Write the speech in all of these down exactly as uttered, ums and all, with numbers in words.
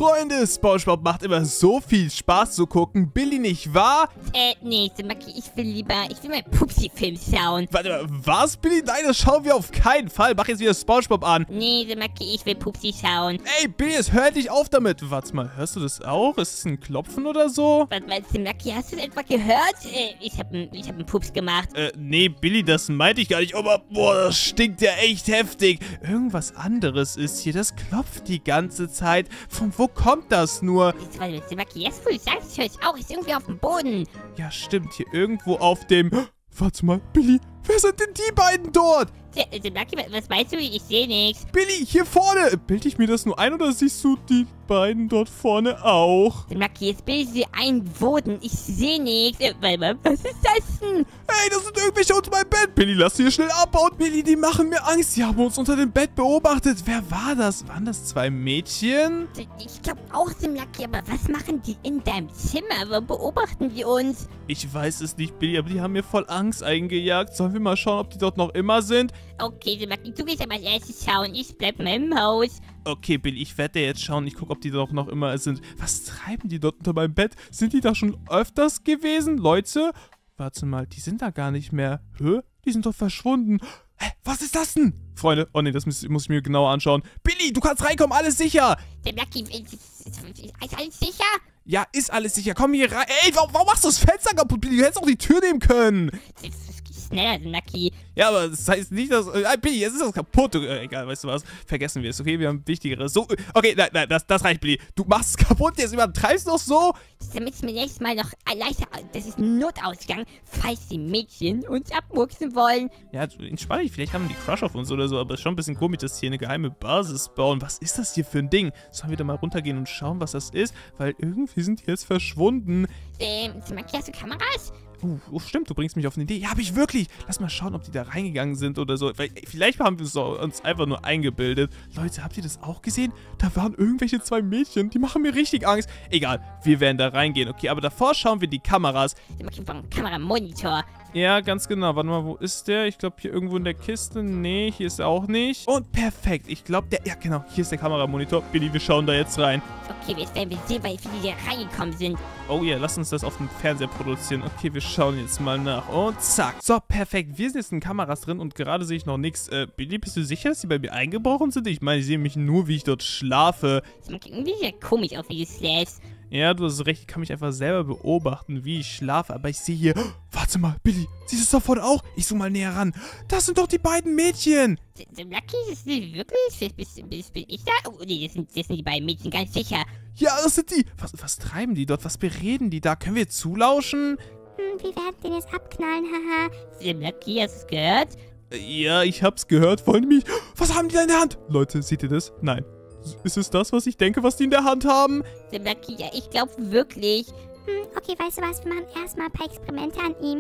Freunde, SpongeBob macht immer so viel Spaß zu gucken. Billy, nicht wahr? Äh, nee, Maki, ich will lieber, ich will mal Pupsi-Film schauen. Warte mal, was, Billy? Nein, das schauen wir auf keinen Fall. Mach jetzt wieder SpongeBob an. Nee, Maki, ich will Pupsi schauen. Ey, Billy, jetzt hör dich auf damit. Warte mal, hörst du das auch? Ist es ein Klopfen oder so? Was meinst du, Maki, hast du das etwa gehört? Äh, ich hab, ich hab einen Pups gemacht. Äh, nee, Billy, das meinte ich gar nicht. Aber, boah, das stinkt ja echt heftig. Irgendwas anderes ist hier. Das klopft die ganze Zeit. Von wo kommt das nur? Jetzt, warte, Maki, jetzt wo du sagst, ich höre es auch. Ist irgendwie auf dem Boden. Ja, stimmt. Hier irgendwo auf dem... Warte mal, Billy, wer sind denn die beiden dort? Maki, was meinst du? Ich sehe nichts. Billy, hier vorne. Bilde ich mir das nur ein oder siehst du die beiden dort vorne auch? Maki, jetzt bilde ich sie ein Boden. Ich sehe nichts. Was ist das denn? Hey, das sind irgendwelche unter meinem Bett. Billy, lass sie hier schnell abbauen. Billy, die machen mir Angst. Die haben uns unter dem Bett beobachtet. Wer war das? Waren das zwei Mädchen? Ich glaube auch, Maki, aber was machen die in deinem Zimmer? Wo beobachten die uns? Ich weiß es nicht, Billy, aber die haben mir voll Angst eingejagt. Sollen wir mal schauen, ob die dort noch immer sind? Okay, Maki, du gehst aber als erstes schauen. Ich bleib mal im Haus. Okay, Billy, ich werde jetzt schauen. Ich gucke, ob die dort noch immer sind. Was treiben die dort unter meinem Bett? Sind die da schon öfters gewesen, Leute? Warte mal, die sind da gar nicht mehr. Hä? Die sind doch verschwunden. Hä? Was ist das denn? Freunde, oh ne, das muss, muss ich mir genauer anschauen. Billy, du kannst reinkommen, alles sicher. Maki, ist alles sicher? Ja, ist alles sicher. Komm hier rein. Ey, warum, warum machst du das Fenster kaputt, Billy? Du hättest auch die Tür nehmen können. Schneller, Maki. Ja, aber das heißt nicht, dass... Äh, Billy, jetzt ist das kaputt. Äh, egal, weißt du was? Vergessen wir es, okay? Wir haben Wichtigeres. So, okay, nein, nein, das, das reicht, Billy. Du machst es kaputt, jetzt übertreibst du noch so. Damit es mir nächstes Mal noch leichter... Das ist ein Notausgang, falls die Mädchen uns abmurksen wollen. Ja, entspann dich. Vielleicht haben die Crush auf uns oder so, aber es ist schon ein bisschen komisch, dass hier eine geheime Basis bauen. Was ist das hier für ein Ding? Sollen wir da mal runtergehen und schauen, was das ist? Weil irgendwie sind die jetzt verschwunden. Ähm, Maki, hast du Kameras? Uh, oh, stimmt, du bringst mich auf eine Idee. Ja, hab ich wirklich. Lass mal schauen, ob die da reingegangen sind oder so. Vielleicht haben wir uns einfach nur eingebildet. Leute, habt ihr das auch gesehen? Da waren irgendwelche zwei Mädchen. Die machen mir richtig Angst. Egal, wir werden da reingehen, okay? Aber davor schauen wir die Kameras. Vom Kameramonitor. Ja, ganz genau. Warte mal, wo ist der? Ich glaube, hier irgendwo in der Kiste. Nee, hier ist er auch nicht. Und perfekt. Ich glaube, der... Ja, genau. Hier ist der Kameramonitor. Billy, wir schauen da jetzt rein. Okay, jetzt werden wir sehen, wie die da reingekommen sind. Oh ja, lass uns das auf dem Fernseher produzieren. Okay, wir schauen jetzt mal nach. Und zack. So, perfekt. Wir sind jetzt in Kameras drin und gerade sehe ich noch nichts. Äh, Billy, bist du sicher, dass die bei mir eingebrochen sind? Ich meine, ich sehe mich nur, wie ich dort schlafe. Das sieht irgendwie sehr komisch aus, wie du schläfst. Ja, du hast recht. Ich kann mich einfach selber beobachten, wie ich schlafe. Aber ich sehe hier... Oh, warte mal, Billy. Siehst du es davon auch? Ich zoome mal näher ran. Das sind doch die beiden Mädchen. Lucky, ist das wirklich? Bist, bist, bin ich da? Oh, nee, das sind, das sind die beiden Mädchen, ganz sicher. Ja, das sind die. Was, was treiben die dort? Was bereden die da? Können wir zulauschen? Hm, wir werden den jetzt abknallen, haha. Lucky, hast du es gehört? Ja, ich hab's gehört. Wollen die mich... Was haben die da in der Hand? Leute, seht ihr das? Nein. Ist es das, was ich denke, was die in der Hand haben? Lucky, ja, ich glaube wirklich. Hm, okay, weißt du was? Wir machen erstmal ein paar Experimente an ihm.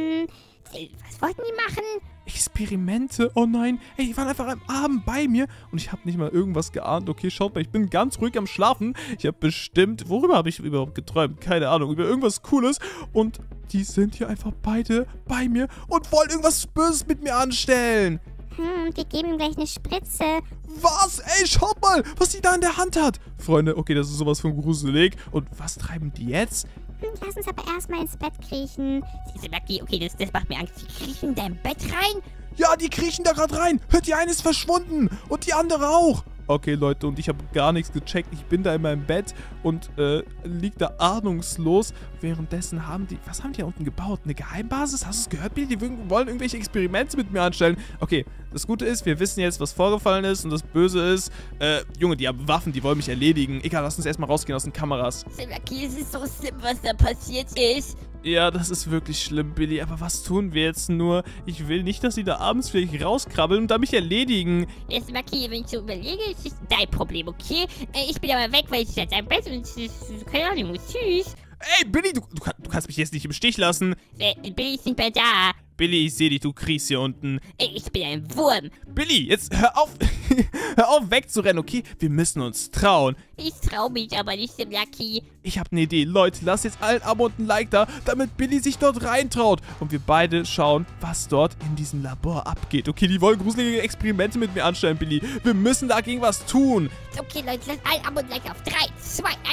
Was wollten die machen? Experimente? Oh nein. Ey, die waren einfach am Abend bei mir und ich habe nicht mal irgendwas geahnt. Okay, schaut mal, ich bin ganz ruhig am Schlafen. Ich habe bestimmt... Worüber habe ich überhaupt geträumt? Keine Ahnung. Über irgendwas Cooles. Und die sind hier einfach beide bei mir und wollen irgendwas Böses mit mir anstellen. Hm, wir geben ihm gleich eine Spritze. Was? Ey, schaut mal, was die da in der Hand hat. Freunde, okay, das ist sowas von gruselig. Und was treiben die jetzt? Hm, lass uns aber erstmal ins Bett kriechen. Diese Lucky, okay, das, das macht mir Angst. Die kriechen in dein Bett rein? Ja, die kriechen da gerade rein. Hört, die eine ist verschwunden. Und die andere auch. Okay, Leute, und ich habe gar nichts gecheckt. Ich bin da in meinem Bett und äh, lieg da ahnungslos. Währenddessen haben die... Was haben die da unten gebaut? Eine Geheimbasis? Hast du es gehört, Billy? Die wollen irgendwelche Experimente mit mir anstellen. Okay, das Gute ist, wir wissen jetzt, was vorgefallen ist und das Böse ist... Äh, Junge, die haben Waffen, die wollen mich erledigen. Egal, lass uns erstmal rausgehen aus den Kameras. Lucky, es ist so schlimm, was da passiert ist. Ja, das ist wirklich schlimm, Billy. Aber was tun wir jetzt nur? Ich will nicht, dass sie da abends vielleicht rauskrabbeln und da mich erledigen. Jetzt, Lucky, wenn ich so überlege, ist das dein Problem, okay? Ich bin aber weg, weil ich jetzt ein Bett und es ist, keine Ahnung, tschüss. Ey, Billy, du, du, du kannst mich jetzt nicht im Stich lassen. Äh, Billy ist nicht mehr da. Billy, ich sehe dich, du kriechst hier unten. Ich bin ein Wurm. Billy, jetzt hör auf, hör auf wegzurennen, okay? Wir müssen uns trauen. Ich trau mich aber nicht, dem Lucky. Ich habe eine Idee. Leute, lasst jetzt allen Abo und ein Like da, damit Billy sich dort reintraut. Und wir beide schauen, was dort in diesem Labor abgeht. Okay, die wollen gruselige Experimente mit mir anstellen, Billy. Wir müssen dagegen was tun. Okay, Leute, lasst allen Abo und Like auf. drei, zwei,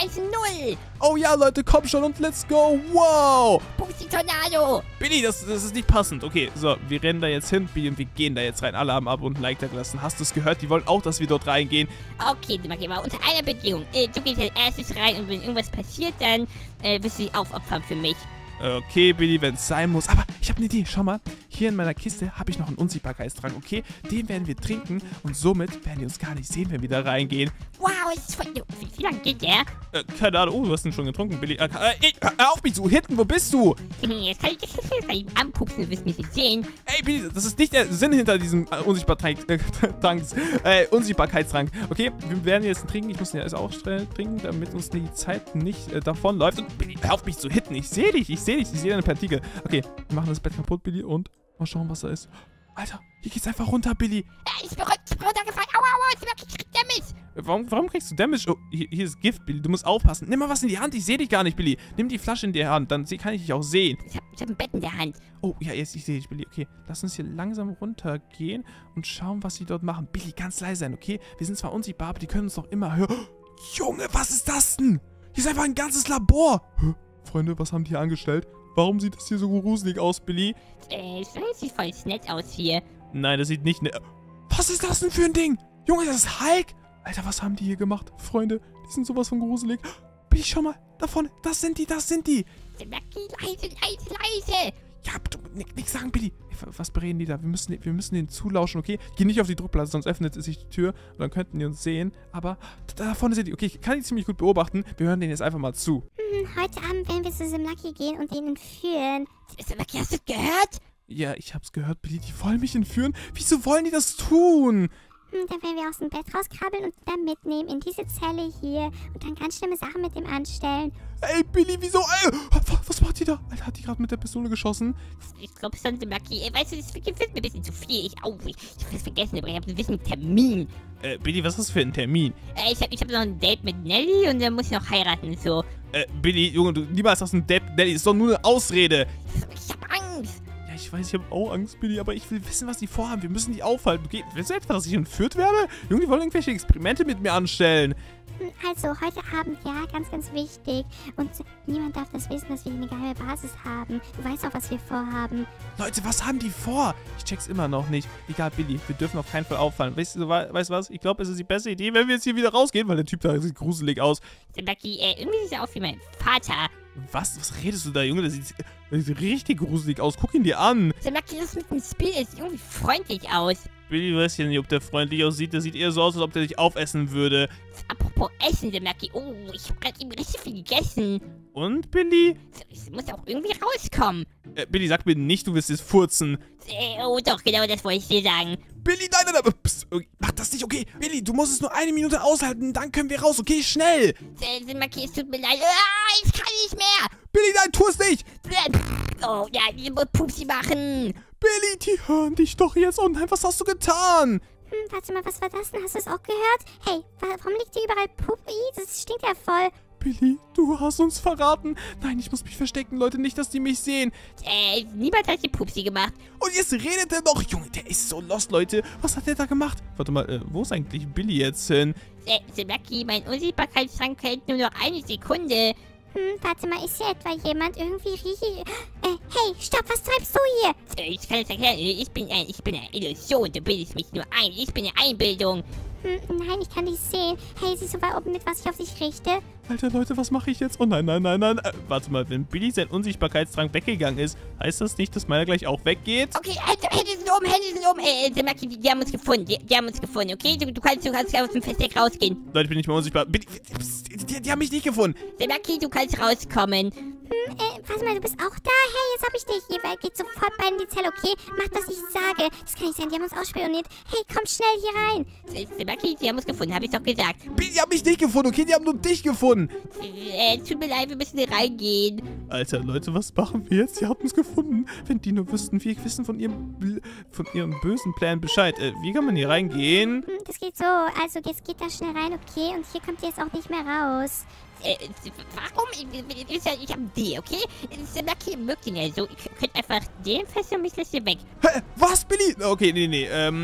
eins null. Oh ja, Leute, komm schon und let's go. Wow. Pupsi Tornado. Billy, das, das ist nicht passend. Okay, so, wir rennen da jetzt hin, Billy, und wir gehen da jetzt rein. Alle haben Abo und ein Like da gelassen. Hast du es gehört? Die wollen auch, dass wir dort reingehen. Okay, Simaki, aber unter einer Bedingung. Äh, du gehst als erstes rein und wenn irgendwas passiert, dann äh, wirst du dich aufopfern für mich. Okay, Billy, wenn es sein muss. Aber ich habe eine Idee. Schau mal, hier in meiner Kiste habe ich noch einen Unsichtbarkeitstrank, okay? Den werden wir trinken und somit werden die uns gar nicht sehen, wenn wir da reingehen. Wow, es ist voll... Wie, wie lange geht der? Äh, keine Ahnung. Oh, du hast ihn schon getrunken, Billy. Äh, äh, hör auf mich zu. Hinten, wo bist du? Jetzt kann ich das kann ich anpupsen, du wirst mich nicht sehen. Ey, Billy, das ist nicht der Sinn hinter diesem äh, Unsichtbarkeitstrank. Äh, Unsichtbarkeitstrank. Okay, wir werden jetzt trinken. Ich muss ihn jetzt auch schnell trinken, damit uns die Zeit nicht äh, davonläuft. Und Billy, hör auf mich zu hitten. Ich sehe dich. Ich sehe dich. Ich sehe deine Partikel. Okay, wir machen das Bett kaputt, Billy. Und mal schauen, was da ist. Alter, hier geht's einfach runter, Billy. Äh, ich bin runtergefallen. Aua, aua, ich krieg Damage. Warum, warum kriegst du Damage? Oh, hier, hier ist Gift, Billy. Du musst aufpassen. Nimm mal was in die Hand. Ich sehe dich gar nicht, Billy. Nimm die Flasche in die Hand. Dann kann ich dich auch sehen. Ich hab, ich hab ein Bett in der Hand. Oh, ja, jetzt ich sehe dich, Billy. Okay, lass uns hier langsam runtergehen und schauen, was sie dort machen. Billy, ganz leise sein, okay? Wir sind zwar unsichtbar, aber die können uns doch immer hören. Oh, Junge, was ist das denn? Hier ist einfach ein ganzes Labor. Hä? Freunde, was haben die hier angestellt? Warum sieht das hier so gruselig aus, Billy? Äh, ich weiß, sieht voll nett aus hier. Nein, das sieht nicht nett. Was ist das denn für ein Ding? Junge, das ist Hulk. Alter, was haben die hier gemacht? Freunde, die sind sowas von gruselig. Billy, schau mal, da vorne. Das sind die, das sind die. Simaki, leise, leise, leise. Ja, du, nix sagen, Billy. Was bereden die da? Wir müssen, wir müssen denen zulauschen, okay? Geh nicht auf die Druckplatte, sonst öffnet sich die Tür und dann könnten die uns sehen. Aber da, da vorne sind die. Okay, ich kann die ziemlich gut beobachten. Wir hören denen jetzt einfach mal zu. Hm, heute Abend werden wir zu Simlaki gehen und ihn entführen. Simaki, hast du es gehört? Ja, ich hab's gehört, Billy. Die wollen mich entführen. Wieso wollen die das tun? Hm, dann werden wir aus dem Bett rauskrabbeln und ihn dann mitnehmen in diese Zelle hier und dann ganz schlimme Sachen mit ihm anstellen. Ey, Billy, wieso? Ey, was macht die da? Alter, hat die gerade mit der Pistole geschossen? Ich glaube schon, Simaki. Ey, weißt du, das wird mir ein bisschen zu viel. Ich, oh, ich, ich hab das vergessen, aber ich habe einen gewissen Termin. Äh, Billy, was ist das für ein Termin? Äh, ich habe ich hab noch ein Date mit Nelly und dann muss ich noch heiraten und so. Äh, Billy, Junge, du niemals hast ein Date mit Nelly. Ist doch nur eine Ausrede. Ich hab Angst. Ja, ich weiß, ich habe auch Angst, Billy, aber ich will wissen, was die vorhaben. Wir müssen die aufhalten. Okay, willst du etwa, dass ich entführt werde? Junge, die wollen irgendwelche Experimente mit mir anstellen. Also, heute Abend, ja, ganz, ganz wichtig. Und niemand darf das wissen, dass wir eine geheime Basis haben. Du weißt auch, was wir vorhaben. Leute, was haben die vor? Ich check's immer noch nicht. Egal, Billy, wir dürfen auf keinen Fall auffallen. Weißt du weißt was? Ich glaube, es ist die beste Idee, wenn wir jetzt hier wieder rausgehen, weil der Typ da sieht gruselig aus. Simaki, äh, irgendwie sieht er aus wie mein Vater. Was? Was redest du da, Junge? Der sieht, der sieht richtig gruselig aus. Guck ihn dir an. Simaki, das mit dem Spiel ist irgendwie freundlich aus. Billy weiß ja nicht, ob der freundlich aussieht. Der sieht eher so aus, als ob der dich aufessen würde. Apropos Essen, Simaki. Oh, ich habe gerade eben richtig viel gegessen. Und, Billy? Es muss auch irgendwie rauskommen. Äh, Billy, sag mir nicht, du wirst jetzt furzen. Äh, oh, doch, genau das wollte ich dir sagen. Billy, nein, nein, nein. Psst, mach das nicht, okay. Billy, du musst es nur eine Minute aushalten, dann können wir raus, okay? Schnell. Äh, Simaki, es tut mir leid. Ah, ich kann nicht mehr. Billy, nein, tu es nicht. Oh, ja, ich muss Pupsi machen. Billy, die hören dich doch jetzt. Oh nein, was hast du getan? Hm, warte mal, was war das denn? Hast du es auch gehört? Hey, wa warum liegt hier überall Puppi? Das stinkt ja voll. Billy, du hast uns verraten. Nein, ich muss mich verstecken, Leute, nicht, dass die mich sehen. Äh, niemand hat die Pupsi gemacht. Und jetzt redet er noch. Junge, der ist so lost, Leute. Was hat der da gemacht? Warte mal, äh, wo ist eigentlich Billy jetzt hin? Äh, Simaki, mein Unsichtbarkeitstrank hält nur noch eine Sekunde. Hm, warte mal, ist hier etwa jemand? Irgendwie rieche ich... Äh, hey, stopp, was treibst du hier? Äh, ich kann es erklären, ich bin, ein, ich bin eine Illusion, du bildest mich nur ein, ich bin eine Einbildung. Hm, nein, ich kann dich sehen. Hey, siehst du, ob mit was ich auf dich richte? Alter, Leute, was mache ich jetzt? Oh nein, nein, nein, nein. Äh, warte mal, wenn Billy sein Unsichtbarkeitstrank weggegangen ist, heißt das nicht, dass meiner gleich auch weggeht? Okay, Hände, Hände sind oben, Hände sind oben. Äh, Simaki, die, die haben uns gefunden, die, die haben uns gefunden, okay? Du, du, kannst, du kannst aus dem Versteck rausgehen. Leute, ich bin nicht mehr unsichtbar. Billy, die, die, die haben mich nicht gefunden. Simaki, du kannst rauskommen. Hm, äh, warte mal, du bist auch da? Hey, jetzt hab ich dich. Ihr geht sofort beide in die Zelle, okay? Macht, was ich sage. Das kann nicht sein, die haben uns ausspioniert. Hey, komm schnell hier rein. Simaki, die haben uns gefunden, habe ich doch gesagt. Billy, die haben mich nicht gefunden, okay? Die haben nur dich gefunden. Äh, tut mir leid, wir müssen hier reingehen. Alter, Leute, was machen wir jetzt? Sie haben uns gefunden. Wenn die nur wüssten, wir wissen von ihrem, von ihrem bösen Plan Bescheid. Äh, wie kann man hier reingehen? Hm, das geht so. Also, jetzt geht da schnell rein, okay? Und hier kommt ihr jetzt auch nicht mehr raus. Äh, warum? Ich, ich, ich habe die, okay? Simaki mögt ihn ja so. Ich könnte einfach den fesseln und mich lässt hier weg. Hä? Was, Billy? Okay, nee, nee, ähm...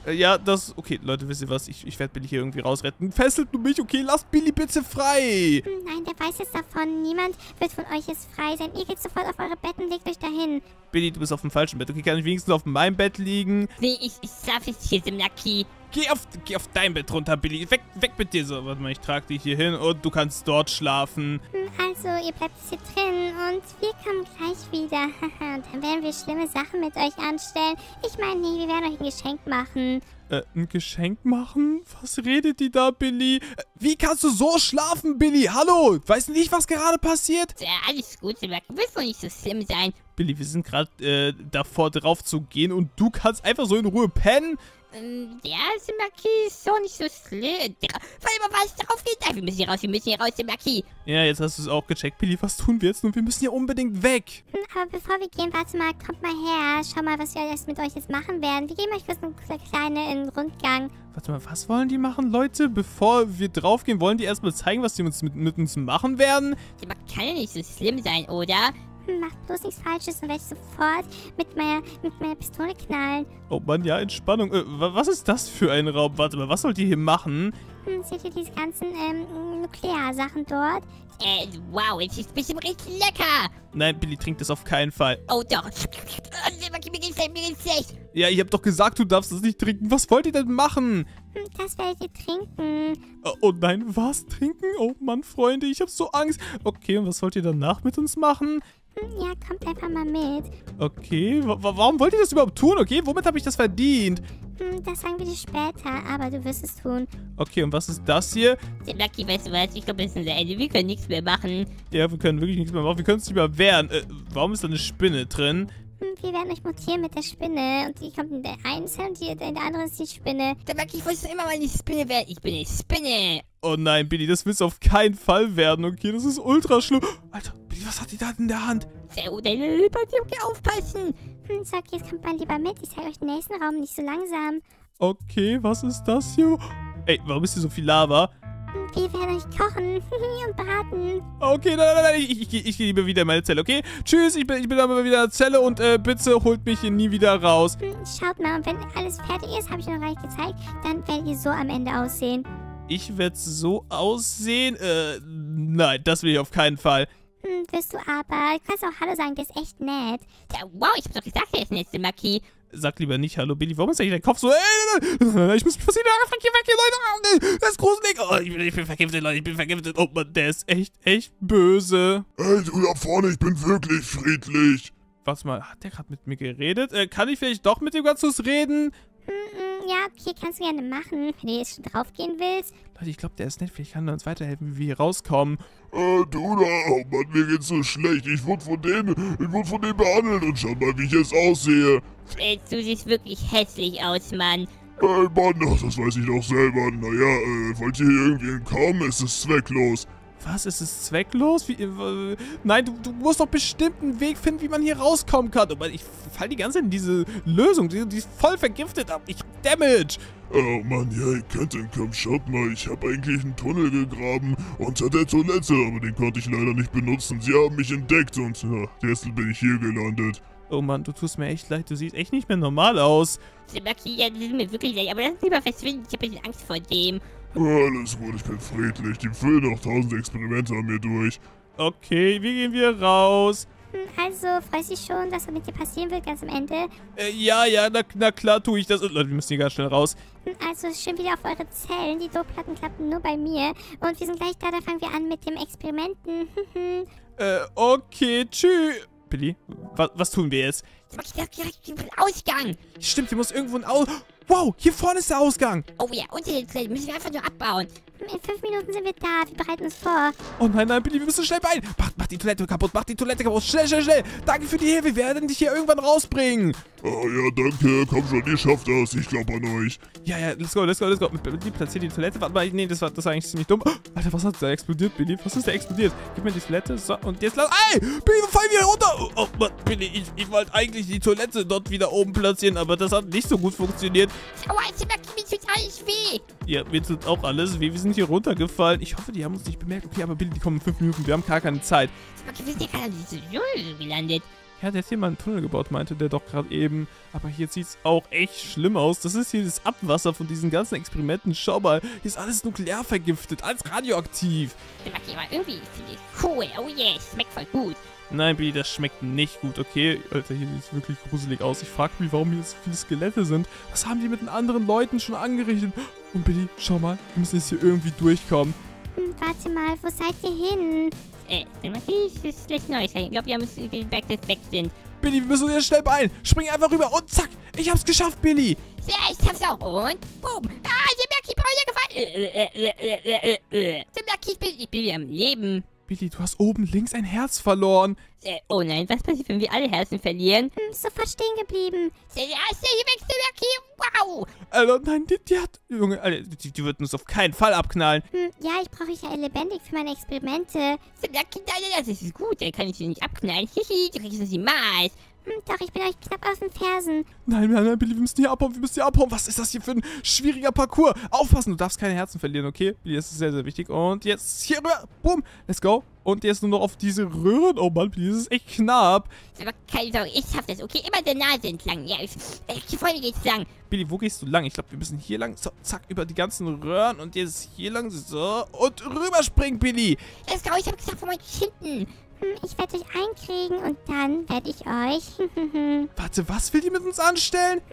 Äh, ja, das... Okay, Leute, wisst ihr was? Ich, ich werde Billy hier irgendwie rausretten. Fesselt nur mich, okay? Lasst Billy bitte frei. Hm, Nein, der weiß jetzt davon. Niemand wird von euch jetzt frei sein. Ihr geht sofort auf eure Betten, legt euch dahin. Billy, du bist auf dem falschen Bett. Okay, kann ich wenigstens auf meinem Bett liegen? Nee, ich, ich schlaf jetzt hier, Simlaki. Geh auf, geh auf dein Bett runter, Billy. Weg, weg mit dir. So, warte mal, ich trage dich hier hin und du kannst dort schlafen. Hm, Also, ihr bleibt jetzt hier drin und wir kommen gleich wieder. Und dann werden wir schlimme Sachen mit euch anstellen. Ich meine, nee, wir werden euch ein Geschenk machen. Äh, ein Geschenk machen? Was redet die da, Billy? Äh, wie kannst du so schlafen, Billy? Hallo? Weißt du nicht, was gerade passiert? Ja, alles gut, Simlaki. Du wirst doch nicht so schlimm sein. Billy, wir sind gerade äh, davor drauf zu gehen und du kannst einfach so in Ruhe pennen? Ähm, ja, Simlaki ist doch nicht so schlimm. Weil immer was drauf geht. Nein, wir müssen hier raus, wir müssen hier raus, Simlaki. Ja, jetzt hast du es auch gecheckt, Billy. Was tun wir jetzt nun? Wir müssen hier unbedingt weg. Hm, Aber bevor wir gehen, warte mal, kommt mal her. Schau mal, was wir alles mit euch jetzt machen werden. Wir geben euch kurz einen kleinen Rundgang. Warte mal, was wollen die machen, Leute? Bevor wir draufgehen, wollen die erstmal zeigen, was die uns mit, mit uns machen werden? Simlaki kann ja nicht so schlimm sein, oder? Hm, Macht bloß nichts Falsches und werde ich sofort mit meiner, mit meiner Pistole knallen. Oh Mann, ja, Entspannung. Äh, wa- was ist das für ein Raum? Warte mal, was sollt ihr hier machen? Hm, seht ihr diese ganzen ähm, Nuklearsachen dort? Äh, wow, es ist bestimmt richtig lecker. Nein, Billy trinkt das auf keinen Fall. Oh doch. Oh, Simlaki, mir geht's schlecht, mir geht's schlecht. Ja, ich hab doch gesagt, du darfst das nicht trinken. Was wollt ihr denn machen? Hm, Das werdet ihr trinken. Oh, oh nein, was? Trinken? Oh Mann, Freunde, ich hab so Angst. Okay, und was wollt ihr danach mit uns machen? Hm, Ja, kommt einfach mal mit. Okay, wa wa- warum wollt ihr das überhaupt tun? Okay, womit habe ich das verdient? Hm, Das sagen wir dir später, aber du wirst es tun. Okay, und was ist das hier? Simlaki, weißt du was? Ich glaube, das ist unser Ende. Wir können nichts mehr machen. Ja, wir können wirklich nichts mehr machen. Wir können es nicht mehr wehren. Äh, warum ist da eine Spinne drin? Hm, Wir werden euch mutieren mit der Spinne. Und die kommt in der einen Zelle und die, in der anderen ist die Spinne. Simlaki, ich wollte immer mal eine Spinne werden. Ich bin eine Spinne. Oh nein, Billy, das willst du auf keinen Fall werden. Okay, das ist ultra schlimm. Alter, Billy, was hat die da in der Hand? Sehr gut, deine Lippe, Simlaki, aufpassen. Hm, so, okay, jetzt kommt mal lieber mit. Ich zeige euch den nächsten Raum, nicht so langsam. Okay, was ist das hier? Ey, warum ist hier so viel Lava? Hm, Wir werden euch kochen und braten. Okay, nein, nein, nein, ich, ich, ich, ich gehe lieber wieder in meine Zelle, okay? Tschüss, ich bin, ich bin aber wieder in der Zelle und äh, bitte holt mich hier nie wieder raus. Hm, Schaut mal, und wenn alles fertig ist, habe ich euch noch gar nicht gezeigt, dann werdet ihr so am Ende aussehen. Ich werde so aussehen? Äh, nein, das will ich auf keinen Fall. Hm, wirst du aber. Du kannst auch Hallo sagen, der ist echt nett. Ja, wow, ich hab doch gesagt, er ist nett, Simlaki. Sag lieber nicht Hallo, Billy. Warum ist eigentlich dein Kopf so? Ey, nein, nein, nein, nein, ich muss mich passieren. Ah, fuck, hier weg, hier, Leute. Ah, nee, das ist gruselig. Oh, ich, bin, ich bin vergiftet, Leute. Ich bin vergiftet. Oh Mann, der ist echt, echt böse. Hey, du da vorne, ich bin wirklich friedlich. Warte mal, hat der gerade mit mir geredet? Äh, kann ich vielleicht doch mit dem ganz kurz reden? Hm, hm, ja, okay, kannst du gerne machen, wenn du jetzt schon draufgehen willst. Leute, ich glaube, der ist nett. Vielleicht kann er uns weiterhelfen, wie wir hier rauskommen. Äh, du da, oh Mann, mir geht's so schlecht. Ich wurde von denen, ich wurde von denen behandelt und schau mal, wie ich jetzt aussehe. Äh, du siehst wirklich hässlich aus, Mann. Ey, Mann, ach, das weiß ich doch selber. Naja, äh, wollt ihr hier irgendwie entkommen? Es ist zwecklos. Was, ist es zwecklos? Wie, äh, nein, du, du musst doch bestimmt einen Weg finden, wie man hier rauskommen kann. Aber ich fall die ganze Zeit in diese Lösung. Die, die ist voll vergiftet. Aber ich hab Damage. Oh Mann, ja, ihr könnt entkommen. Schaut mal, ich habe eigentlich einen Tunnel gegraben unter der Toilette, aber den konnte ich leider nicht benutzen. Sie haben mich entdeckt und ja, deshalb bin ich hier gelandet. Oh Mann, du tust mir echt leid. Du siehst echt nicht mehr normal aus. Simlaki, ja, das ist mir wirklich leid, aber lass uns lieber verschwinden. Ich hab ein bisschen Angst vor dem. Alles gut, ich bin friedlich. Die führen noch tausend Experimente an mir durch. Okay, wie gehen wir raus? Hm, also, freust dich schon, dass was mit dir passieren wird, ganz am Ende. Äh, ja, ja, na, na klar tue ich das. Leute, wir müssen hier ganz schnell raus. Hm, Also, schön wieder auf eure Zellen. Die Druckplatten klappen nur bei mir. Und wir sind gleich da, da fangen wir an mit dem Experimenten. Äh, okay, tschüss. Billy, wa was tun wir jetzt? Simlaki, da direkt den Ausgang. Stimmt, hier muss irgendwo ein Aus... Wow, hier vorne ist der Ausgang. Oh ja, unter den Zellen müssen wir einfach nur abbauen. Hm, In fünf Minuten sind wir da. Wir bereiten uns vor. Oh nein, nein, Billy, wir müssen schnell beeilen. Mach, mach die Toilette kaputt, mach die Toilette kaputt. Schnell, schnell, schnell. Danke für die Hilfe. Wir werden dich hier irgendwann rausbringen. Oh ja, danke. Komm schon, ihr schafft das. Ich glaube an euch. Ja, ja, let's go, let's go, let's go. Billy, platzier die Toilette. Warte mal, nee, das war, das war eigentlich ziemlich dumm. Oh, Alter, was hat da explodiert, Billy? Was ist da explodiert? Gib mir die Toilette. So, und jetzt lass... Ey, Billy, wir fallen wieder runter. Oh, oh Mann, Billy, ich, ich wollte eigentlich die Toilette dort wieder oben platzieren, aber das hat nicht so gut funktioniert. Aua, Simlaki, mir tut alles weh. Ja, mir tut auch alles weh. Wir sind hier runtergefallen. Ich hoffe, die haben uns nicht bemerkt. Okay, aber Billy, die kommen in fünf Minuten. Wir haben gar keine Zeit. Simlaki, wir sind ja gerade in diese Dschungel gelandet. Ja, der hat hier mal einen Tunnel gebaut, meinte der doch gerade eben. Aber hier sieht es auch echt schlimm aus. Das ist hier das Abwasser von diesen ganzen Experimenten. Schau mal, hier ist alles nuklear vergiftet, alles radioaktiv. Okay, aber irgendwie finde ich cool. Oh yes, schmeckt voll gut. Nein, Billy, das schmeckt nicht gut, okay? Alter, hier sieht es wirklich gruselig aus. Ich frage mich, warum hier so viele Skelette sind. Was haben die mit den anderen Leuten schon angerichtet? Und Billy, schau mal, wir müssen jetzt hier irgendwie durchkommen. Hm, warte mal, wo seid ihr hin? Äh, das ist schlecht Neuigkeit. Ich glaube, wir müssen weg, dass wir weg sind. Billy, wir müssen uns jetzt schnell beeilen. Spring einfach rüber und zack, ich hab's geschafft, Billy. Ja, ich hab's auch. Und boom. Ah, Simlaki, bei mir gefallen. Äh, äh, äh, äh, äh, äh. Simlaki, ich bin, ich bin wieder am Leben. Billy, du hast oben links ein Herz verloren. Äh, oh nein, was passiert, wenn wir alle Herzen verlieren? Hm, sofort stehen geblieben. Ja, ist hier weg, Simlaki. Wow. Alter, nein, die, die hat... Junge, Alter, die, die wird uns auf keinen Fall abknallen. Hm, ja, ich brauche ich ja lebendig für meine Experimente. Simlaki, nein, das ist gut. Dann kann ich sie nicht abknallen. Hihi, du kriegst sie niemals. Hm, doch, ich bin euch knapp auf den Fersen. Nein, nein, nein, Billy, wir müssen hier abhauen, wir müssen hier abhauen. Was ist das hier für ein schwieriger Parcours? Aufpassen, du darfst keine Herzen verlieren, okay? Billy, das ist sehr, sehr wichtig. Und jetzt hier rüber, bumm, let's go. Und jetzt nur noch auf diese Röhren. Oh Mann, Billy, das ist echt knapp. Aber keine Sorge, ich schaff das, okay? Immer der Nase entlang. Ja, ich, ich vorne geht's lang. Billy, wo gehst du lang? Ich glaube, wir müssen hier lang. So, zack, über die ganzen Röhren. Und jetzt hier lang. So, und rüberspringen, Billy. Let's go, ich hab gesagt, von euch hinten. Hm, ich werde euch einkriegen und dann werde ich euch... Warte, was will die mit uns anstellen?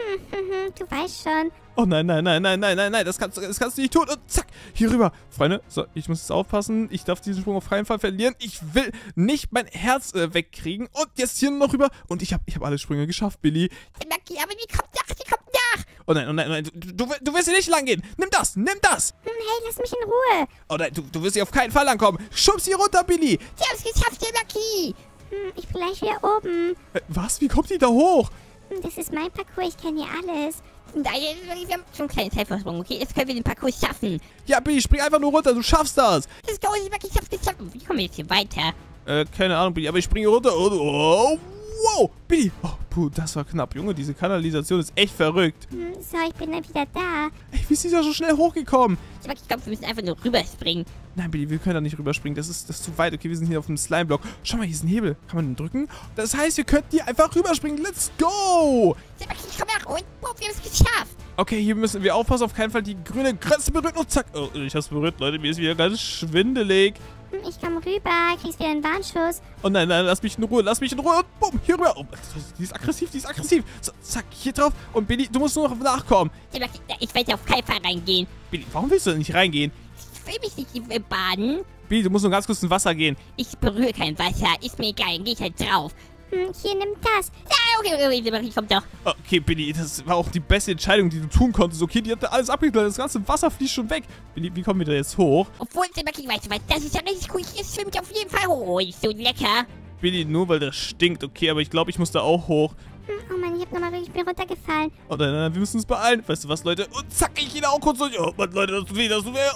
Du weißt schon. Oh nein, nein, nein, nein, nein, nein, nein, das kannst, das kannst du nicht tun. Und zack, hier rüber. Freunde, so, ich muss jetzt aufpassen. Ich darf diesen Sprung auf keinen Fall verlieren. Ich will nicht mein Herz äh, wegkriegen. Und jetzt hier noch rüber. Und ich habe ich hab alle Sprünge geschafft, Billy. Simlaki, aber die kommt nach, die kommt nach. Oh nein, oh nein, oh nein, du, du, du wirst hier nicht lang gehen. Nimm das, nimm das. Hm, hey, lass mich in Ruhe. Oh nein, du, du wirst hier auf keinen Fall langkommen. Schub's hier runter, Billy. Sie haben's geschafft, Simlaki. Hm, ich bin gleich wieder oben. Äh, was? Wie kommt die da hoch? Hm, das ist mein Parcours, ich kenne hier alles. Nein, wir haben schon einen kleinen Zeitvorsprung, okay? Jetzt können wir den Parcours schaffen. Ja, Billy, spring einfach nur runter, du schaffst das. Let's go, Simlaki, ich hab's geschafft. Wie kommen wir jetzt hier weiter? Äh, keine Ahnung, Billy, aber ich springe runter und... Oh, wow, Billy. Oh, puh, das war knapp. Junge, diese Kanalisation ist echt verrückt. Hm, so, ich bin dann wieder da. Ey, wie ist die da so schnell hochgekommen? Simlaki, ich glaube, wir müssen einfach nur rüberspringen. Nein, Billy, wir können da nicht rüberspringen. Das ist, das ist zu weit. Okay, wir sind hier auf dem Slime-Block. Schau mal, hier ist ein Hebel. Kann man den drücken? Das heißt, wir könnten hier einfach rüberspringen. Let's go! Simlaki, ich komm nach und boom, wir haben es geschafft. Okay, hier müssen wir aufpassen, auf keinen Fall die grüne Grenze berühren. Und zack. Oh, ich hab's berührt, Leute. Mir ist wieder ganz schwindelig. Hm, ich komm rüber, kriegst wieder einen Warnschuss. Oh nein, nein, lass mich in Ruhe. Lass mich in Ruhe. Und bumm, hier rüber. Oh, die ist aggressiv, die ist aggressiv. So, zack, hier drauf. Und Billy, du musst nur noch nachkommen. Simlaki, ich werde auf keinen Fall reingehen. Billy, warum willst du denn nicht reingehen? Ich will mich nicht äh, baden. Billy, du musst nur ganz kurz ins Wasser gehen. Ich berühre kein Wasser. Ist mir egal, dann geh ich halt drauf. Hm, hier, nimm das. Ja, okay, okay, Simlaki, komm doch. Okay, Billy, das war auch die beste Entscheidung, die du tun konntest. Okay, die hat da alles abgeklärt. Das ganze Wasser fließt schon weg. Billy, wie kommen wir da jetzt hoch? Obwohl, Simlaki, weißt du was, das ist ja richtig cool. Hier schwimmt auf jeden Fall hoch. Oh, ist so lecker. Billy, nur weil das stinkt, okay, aber ich glaube, ich muss da auch hoch. Hm, oh Mann, ich hab nochmal wirklich, ich bin runtergefallen. Oh nein, nein, nein, wir müssen uns beeilen. Weißt du was, Leute? Und zack, ich gehe da auch kurz durch. Oh Mann, Leute, das tut weh, das tut weh.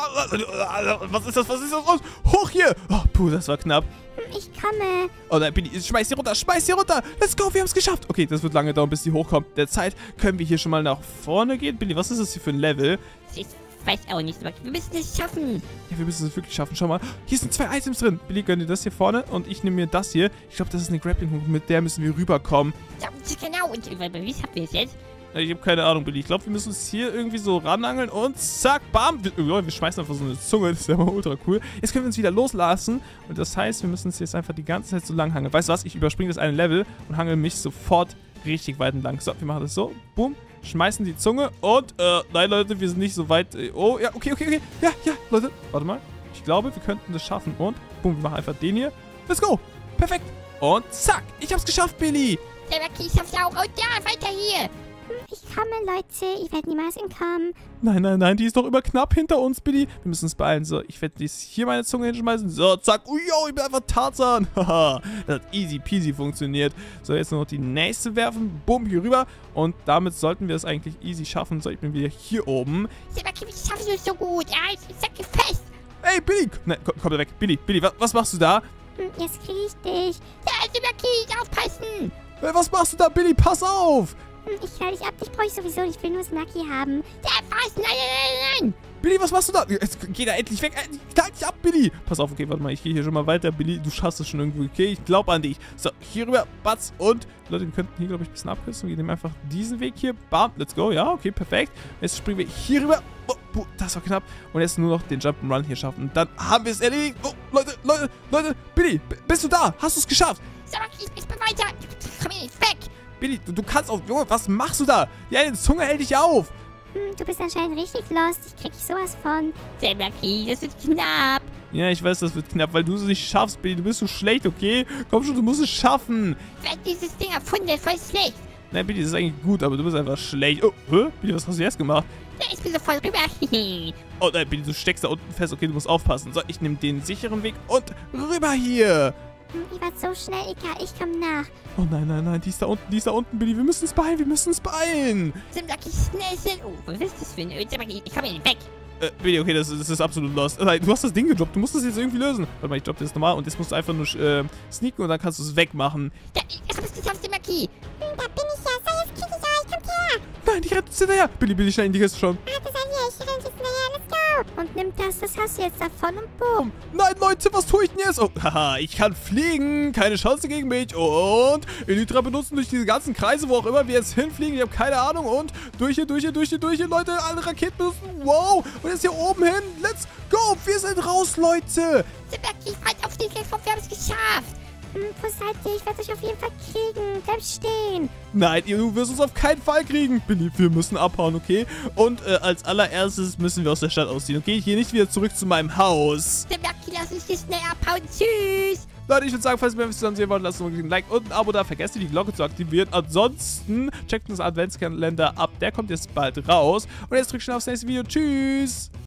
Was ist das, was ist das? Hoch hier. Oh, puh, das war knapp. Hm, ich komme. Oh nein, Billy, schmeiß sie runter, schmeiß sie runter. Let's go, wir haben es geschafft. Okay, das wird lange dauern, bis die hochkommt. Derzeit können wir hier schon mal nach vorne gehen. Billy, was ist das hier für ein Level? Ich weiß auch nicht, Simlaki. Wir müssen es schaffen. Ja, wir müssen es wirklich schaffen. Schau mal, hier sind zwei Items drin. Billy, gönn dir das hier vorne und ich nehme mir das hier. Ich glaube, das ist eine Grappling-Hook, mit der müssen wir rüberkommen. Ja, genau. Und wie schaffen wir es jetzt? Ich habe keine Ahnung, Billy. Ich glaube, wir müssen uns hier irgendwie so ranangeln und zack, bam. Wir, wir schmeißen einfach so eine Zunge. Das ist ja mal ultra cool. Jetzt können wir uns wieder loslassen. Und das heißt, wir müssen uns jetzt einfach die ganze Zeit so lang hangeln. Weißt du was? Ich überspringe das eine Level und hangel mich sofort richtig weit entlang. So, wir machen das so. Boom. Schmeißen die Zunge und, äh, nein, Leute, wir sind nicht so weit. Äh, oh, ja, okay, okay, okay. Ja, ja, Leute. Warte mal. Ich glaube, wir könnten das schaffen. Und, boom, wir machen einfach den hier. Let's go. Perfekt. Und zack. Ich hab's geschafft, Billy. Simlaki, ich schaff's auch. Und ja, weiter hier. Hm, ich komme, Leute. Ich werde niemals entkommen. Nein, nein, nein, die ist doch immer knapp hinter uns, Billy. Wir müssen uns beeilen. So, ich werde jetzt hier meine Zunge hinschmeißen. So, zack. Ui, yo, ich bin einfach Tarzan. Haha, das hat easy peasy funktioniert. So, jetzt nur noch die nächste werfen. Bumm, hier rüber. Und damit sollten wir es eigentlich easy schaffen. So, ich bin wieder hier oben. Simlaki, wie schaffst du es so gut? Ja, ich sag dir fest. Ey, Billy. Nein, komm, komm da weg. Billy, Billy, was, was machst du da? Hm, jetzt krieg ich dich. Ja, Simlaki, aufpassen. Hey, was machst du da, Billy? Pass auf. Hm, ich knall dich ab, dich brauche ich sowieso nicht. Ich will nur Snucky haben. Der was? Nein, nein, nein, nein. Billy, was machst du da? Jetzt geh da endlich weg. Äh, knall dich ab, Billy. Pass auf, okay, warte mal. Ich gehe hier schon mal weiter. Billy, du schaffst es schon irgendwie. Okay, ich glaube an dich. So, hier rüber. Batz. Und, Leute, wir könnten hier, glaube ich, ein bisschen abkürzen. Wir nehmen einfach diesen Weg hier. Bam, let's go. Ja, okay, perfekt. Jetzt springen wir hier rüber. Oh, oh, das war knapp. Und jetzt nur noch den Jump'n'Run hier schaffen. Und dann haben wir es erledigt. Oh, Leute, Leute, Leute. Billy, bist du da? Hast du es geschafft? So, ich, ich bin weiter. Komm hier nicht weg. Billy, du, du kannst auch... Junge, was machst du da? Die eine Zunge hält dich auf. Hm, du bist anscheinend richtig lost. Ich krieg sowas von. Der Lucky, das wird knapp. Ja, ich weiß, das wird knapp, weil du es nicht schaffst, Billy. Du bist so schlecht, okay? Komm schon, du musst es schaffen. Wer hat dieses Ding erfunden? Der ist voll schlecht. Nein, Billy, das ist eigentlich gut, aber du bist einfach schlecht. Oh, hä? Billy, was hast du jetzt gemacht? Der ist mir so voll rüber. Oh nein, Billy, du steckst da unten fest. Okay, du musst aufpassen. So, ich nehme den sicheren Weg und rüber hier. Hm, ihr wart so schnell, egal. Ich komm nach. Oh nein, nein, nein, die ist da unten, die ist da unten, Billy. Wir müssen es beeilen, wir müssen es beeilen. Tim Lucky, schnell, schnell. Oh, was ist das für ein... Tim Lucky, ich komm hier nicht weg. Äh, Billy, okay, das, das ist absolut lost. Nein, du hast das Ding gedroppt, du musst das jetzt irgendwie lösen. Warte mal, ich droppe das nochmal und jetzt musst du einfach nur äh, sneaken und dann kannst du es wegmachen. Ja, ich hab es geschafft, Tim Lucky. Hm, da bin ich ja. So, jetzt krieg ich euch. Kommt her. Nein, die rennt uns hinterher. Billy, Billy, schnell in die Kiste schauen. Warte, sei hier. Ich renn jetzt hinterher. Let's go. Und nimm das. Das hast du jetzt davon und boom. Nein, Leute, was tue ich denn jetzt? Oh, haha, ich kann fliegen. Keine Chance gegen mich. Und Elytra benutzen durch diese ganzen Kreise, wo auch immer wir jetzt hinfliegen. Ich habe keine Ahnung. Und durch hier, durch hier, durch hier, durch hier, Leute. Alle Raketen benutzen. Wow. Und jetzt hier oben hin. Let's go. Wir sind raus, Leute. Tim Lucky, halt auf den Geld, wir haben es geschafft. Hm, wo seid ihr? Ich werde euch auf jeden Fall kriegen. Bleib stehen. Nein, du wirst uns auf keinen Fall kriegen. Billy, wir müssen abhauen, okay? Und äh, als allererstes müssen wir aus der Stadt ausziehen, okay? Ich gehe nicht wieder zurück zu meinem Haus. Tim Lucky, lass uns hier schnell abhauen. Tschüss. Leute, ich würde sagen, falls ihr mehr zusammen sehen wollt, lasst uns ein Like und ein Abo da. Vergesst nicht, die Glocke zu aktivieren. Ansonsten checkt unseren Adventskalender ab. Der kommt jetzt bald raus. Und jetzt drückt schnell aufs nächste Video. Tschüss.